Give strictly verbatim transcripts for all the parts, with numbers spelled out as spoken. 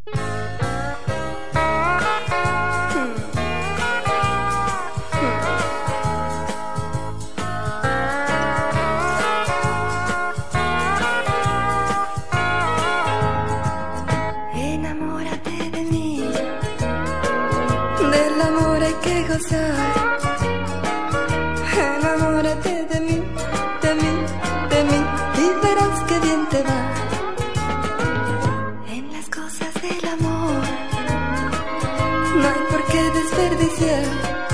Enamórate de mí, del amor hay que gozar. Enamórate de mí, de mí, de mí, y verás que bien te va. En las cosas del amor no hay por qué desperdiciar,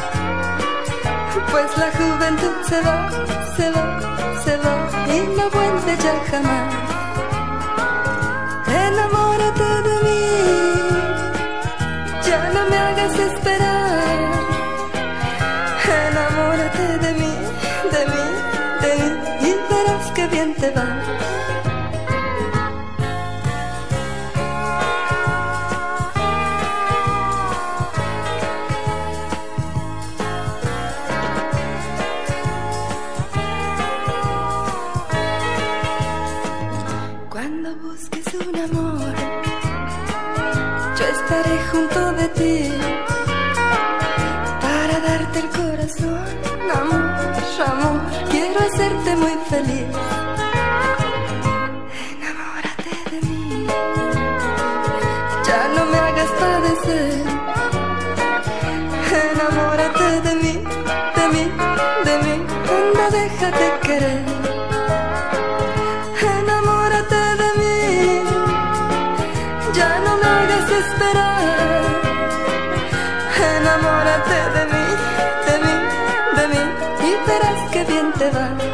pues la juventud se va, se va, se va y no vuelve ya jamás. Enamórate de mí, ya no me hagas esperar. Enamórate de mí, de mí, de mí, y verás que bien te va. Cuando busques un amor, yo estaré junto de ti para darte el corazón. Amor, amor, quiero hacerte muy feliz. Enamórate de mí, ya no me hagas padecer. Enamórate de mí, de mí, de mí, anda, déjate querer. Enamórate de mí, ya no me hagas esperar. Enamórate de mí, de mí, de mí, y verás que bien te va.